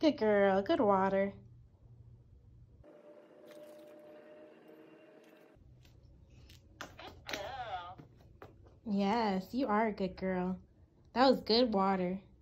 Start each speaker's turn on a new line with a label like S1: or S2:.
S1: Good girl. Good water.
S2: Good girl.
S1: Yes, you are a good girl. That was good water.